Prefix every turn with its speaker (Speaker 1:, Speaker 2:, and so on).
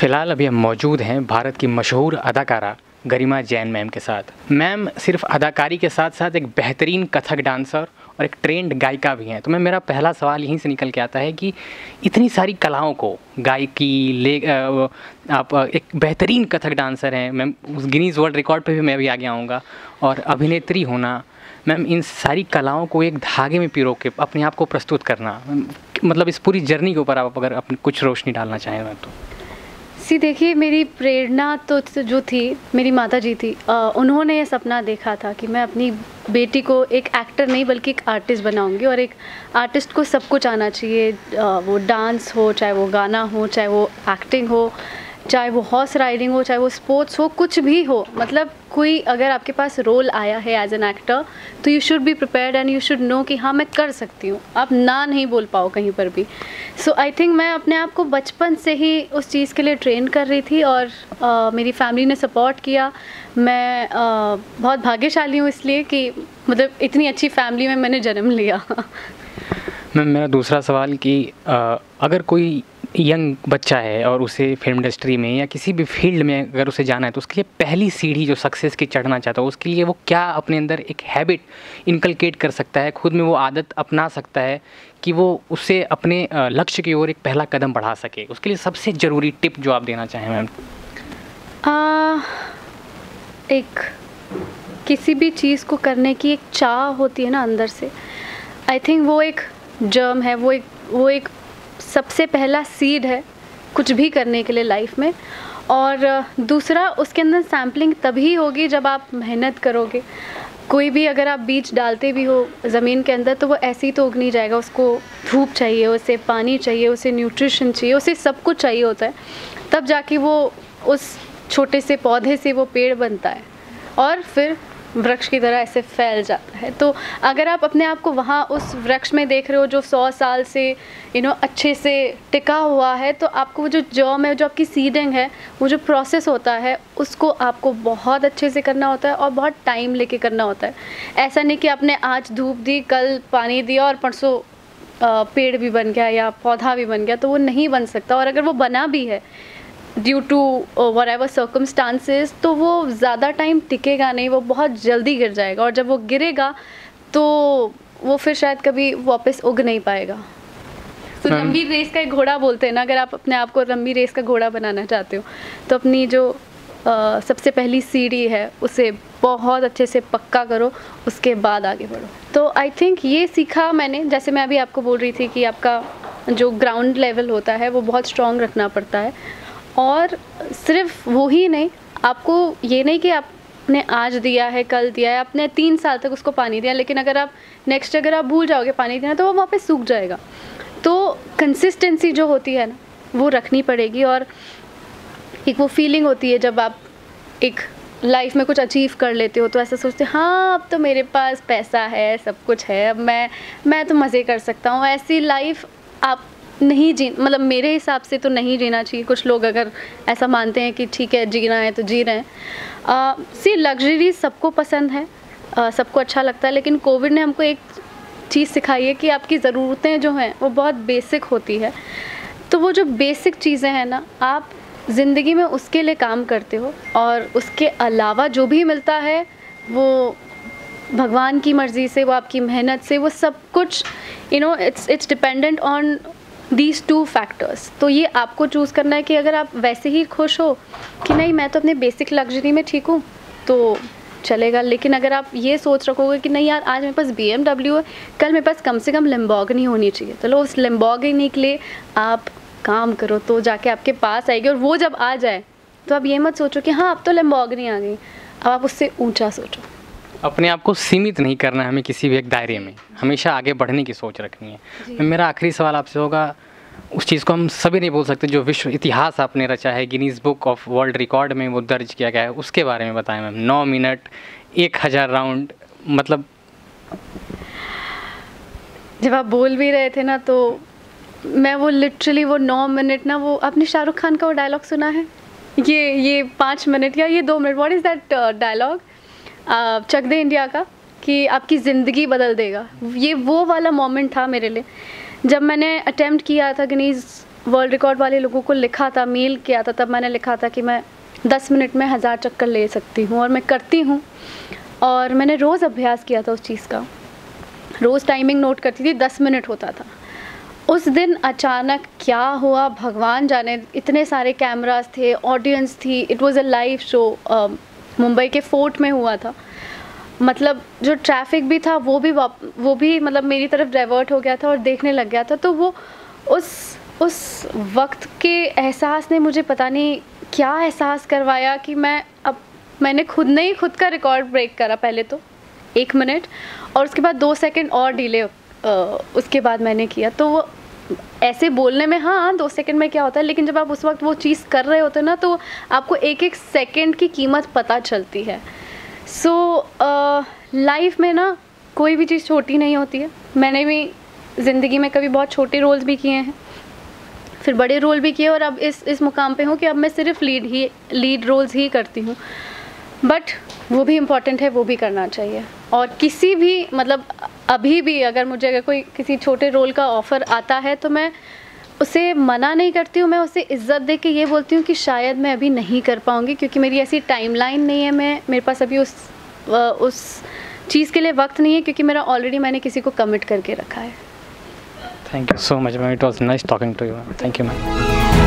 Speaker 1: फ़िलहाल अभी हम मौजूद हैं भारत की मशहूर अदाकारा गरिमा जैन मैम के साथ। मैम सिर्फ अदाकारी के साथ साथ एक बेहतरीन कथक डांसर और एक ट्रेंड गायिका भी हैं। तो मेरा पहला सवाल यहीं से निकल के आता है कि इतनी सारी कलाओं को गायकी आप एक बेहतरीन कथक डांसर हैं मैम, उस गिनीज़ वर्ल्ड रिकॉर्ड पे भी मैं अभी आगे आऊँगा, और अभिनेत्री होना मैम, इन सारी कलाओं को एक धागे में पिरो के अपने आप को प्रस्तुत करना, मतलब इस पूरी जर्नी के ऊपर आप अगर अपनी कुछ रोशनी डालना चाहें मैम तो।
Speaker 2: देखिए, मेरी प्रेरणा तो जो थी मेरी माता जी थी। उन्होंने ये सपना देखा था कि मैं अपनी बेटी को एक एक्टर नहीं बल्कि एक आर्टिस्ट बनाऊंगी, और एक आर्टिस्ट को सब कुछ आना चाहिए, वो डांस हो, चाहे वो गाना हो, चाहे वो एक्टिंग हो, चाहे वो हॉर्स राइडिंग हो, चाहे वो स्पोर्ट्स हो, कुछ भी हो। मतलब कोई अगर आपके पास रोल आया है एज एन एक्टर तो you should be prepared and you should know कि हाँ मैं कर सकती हूँ। आप ना नहीं बोल पाओ कहीं पर भी। सो आई थिंक मैं अपने आप को बचपन से ही उस चीज़ के लिए ट्रेन कर रही थी, और मेरी फैमिली ने सपोर्ट किया। मैं बहुत भाग्यशाली हूँ इसलिए कि मतलब इतनी अच्छी फैमिली में मैंने जन्म लिया।
Speaker 1: मैम मेरा दूसरा सवाल कि अगर कोई यंग बच्चा है और उसे फिल्म इंडस्ट्री में या किसी भी फील्ड में अगर उसे जाना है, तो उसके लिए पहली सीढ़ी जो सक्सेस की चढ़ना चाहता है, उसके लिए वो क्या अपने अंदर एक हैबिट इनकलकेट कर सकता है, खुद में वो आदत अपना सकता है कि वो उससे अपने लक्ष्य की ओर एक पहला कदम बढ़ा सके? उसके लिए सबसे ज़रूरी टिप जो आप देना चाहें मैम।
Speaker 2: एक किसी भी चीज़ को करने की एक चाह होती है ना अंदर से। आई थिंक वो एक जर्म है, वो एक सबसे पहला सीड है कुछ भी करने के लिए लाइफ में। और दूसरा, उसके अंदर सैम्पलिंग तभी होगी जब आप मेहनत करोगे। कोई भी अगर आप बीज डालते भी हो ज़मीन के अंदर तो वो ऐसे ही तो उग नहीं जाएगा। उसको धूप चाहिए, उसे पानी चाहिए, उसे न्यूट्रिशन चाहिए, उसे सब कुछ चाहिए होता है, तब जाके वो उस छोटे से पौधे से वो पेड़ बनता है और फिर वृक्ष की तरह ऐसे फैल जाता है। तो अगर आप अपने आप को वहाँ उस वृक्ष में देख रहे हो जो 100 साल से अच्छे से टिका हुआ है, तो आपको वो जो जर्म है, जो आपकी सीडिंग है, वो जो प्रोसेस होता है, उसको आपको बहुत अच्छे से करना होता है और बहुत टाइम लेके करना होता है। ऐसा नहीं कि आपने आज धूप दी, कल पानी दिया और परसों पेड़ भी बन गया या पौधा भी बन गया, तो वो नहीं बन सकता। और अगर वो बना भी है ड्यू टू whatever circumstances, तो वो ज़्यादा टाइम टिकेगा नहीं, वो बहुत जल्दी गिर जाएगा, और जब वो गिरेगा तो वो फिर शायद कभी वापस उग नहीं पाएगा। तो लंबी रेस का एक घोड़ा बोलते हैं ना, अगर आप अपने आप को लंबी रेस का घोड़ा बनाना चाहते हो तो अपनी जो सबसे पहली सीढ़ी है उसे बहुत अच्छे से पक्का करो, उसके बाद आगे बढ़ो। तो आई थिंक ये सीखा मैंने, जैसे मैं अभी आपको बोल रही थी कि आपका जो ग्राउंड लेवल होता है वो बहुत स्ट्रॉन्ग रखना पड़ता है। और सिर्फ वो ही नहीं, आपको ये नहीं कि आपने आज दिया है, कल दिया है, आपने 3 साल तक उसको पानी दिया, लेकिन अगर आप भूल जाओगे पानी देना तो वो वापस सूख जाएगा। तो कंसिस्टेंसी जो होती है ना वो रखनी पड़ेगी। और एक वो फीलिंग होती है जब आप एक लाइफ में कुछ अचीव कर लेते हो तो ऐसा सोचते हैं हाँ अब तो मेरे पास पैसा है, सब कुछ है, अब मैं तो मज़े कर सकता हूँ। ऐसी लाइफ आप नहीं मतलब मेरे हिसाब से तो नहीं जीना चाहिए। कुछ लोग अगर ऐसा मानते हैं कि ठीक है जीना है तो जी रहे हैं। लग्जरी सबको पसंद है, सबको अच्छा लगता है, लेकिन कोविड ने हमको एक चीज़ सिखाई है कि आपकी ज़रूरतें जो हैं वो बहुत बेसिक होती है। तो वो जो बेसिक चीज़ें हैं ना, आप ज़िंदगी में उसके लिए काम करते हो, और उसके अलावा जो भी मिलता है वो भगवान की मर्ज़ी से, वो आपकी मेहनत से, वो सब कुछ it's dependent on these 2 factors. तो ये आपको चूज़ करना है कि अगर आप वैसे ही खुश हो कि नहीं मैं तो अपने बेसिक लग्जरी में ठीक हूँ तो चलेगा, लेकिन अगर आप ये सोच रखोगे कि नहीं यार आज मेरे पास BMW है, कल मेरे पास कम से कम लैम्बोर्गिनी होनी चाहिए, तो लो उस लैम्बोर्गिनी के लिए आप काम करो तो जाके आपके पास आएगी। और वो जब आ जाए तो आप ये मत सोचो कि हाँ अब तो लैम्बोर्गिनी आ गई, अब आप उससे ऊँचा सोचो।
Speaker 1: अपने आप को सीमित नहीं करना है हमें किसी भी एक दायरे में, हमेशा आगे बढ़ने की सोच रखनी है। मेरा आखिरी सवाल आपसे होगा, उस चीज़ को हम सभी नहीं बोल सकते जो विश्व इतिहास आपने रचा है, Guinness book of world record में वो दर्ज किया गया है, उसके बारे में बताएं मैम। 9 मिनट 1000 राउंड, मतलब
Speaker 2: जब आप बोल भी रहे थे ना तो मैं वो लिटरली वो 9 मिनट ना, वो आपने शाहरुख खान का वो डायलॉग सुना है, ये 5 मिनट या ये 2 minute, what is that dialogue, Chak De India का, कि आपकी ज़िंदगी बदल देगा। ये वो वाला मोमेंट था मेरे लिए जब मैंने अटेम्प्ट किया था गिनीज़ वर्ल्ड रिकॉर्ड वाले लोगों को लिखा था, मेल किया था, तब मैंने लिखा था कि मैं 10 मिनट में 1000 चक्कर ले सकती हूँ, और मैं करती हूँ। और मैंने रोज़ अभ्यास किया था उस चीज़ का, रोज़ टाइमिंग नोट करती थी, 10 मिनट होता था। उस दिन अचानक क्या हुआ भगवान जाने, इतने सारे कैमरास थे, ऑडियंस थी, it was a live show, Mumbai के फोर्ट में हुआ था। मतलब जो ट्रैफिक भी था वो भी मतलब मेरी तरफ डाइवर्ट हो गया था और देखने लग गया था। तो वो उस वक्त के एहसास ने मुझे पता नहीं क्या एहसास करवाया कि मैंने खुद का रिकॉर्ड ब्रेक करा। पहले तो 1 मिनट और उसके बाद 2 सेकंड और डिले उसके बाद मैंने किया। तो वो ऐसे बोलने में हाँ 2 सेकंड में क्या होता है, लेकिन जब आप उस वक्त वो चीज़ कर रहे होते ना तो आपको एक एक सेकंड की कीमत पता चलती है। सो लाइफ में ना कोई भी चीज़ छोटी नहीं होती है। मैंने भी ज़िंदगी में कभी बहुत छोटे रोल्स भी किए हैं, फिर बड़े रोल भी किए, और अब इस मुकाम पे हूँ कि अब मैं सिर्फ लीड रोल्स ही करती हूँ। बट वो भी इम्पॉर्टेंट है, वो भी करना चाहिए। और किसी भी मतलब अभी भी अगर कोई किसी छोटे रोल का ऑफ़र आता है तो मैं उसे मना नहीं करती हूँ, मैं उसे इज़्ज़त दे के ये बोलती हूँ कि शायद मैं अभी नहीं कर पाऊँगी, क्योंकि मेरी ऐसी टाइमलाइन नहीं है, मेरे पास अभी उस चीज़ के लिए वक्त नहीं है, क्योंकि मैंने किसी को कमिट करके रखा है।
Speaker 1: Thank you so much ma'am, it was nice talking to you ma'am. Thank you ma'am.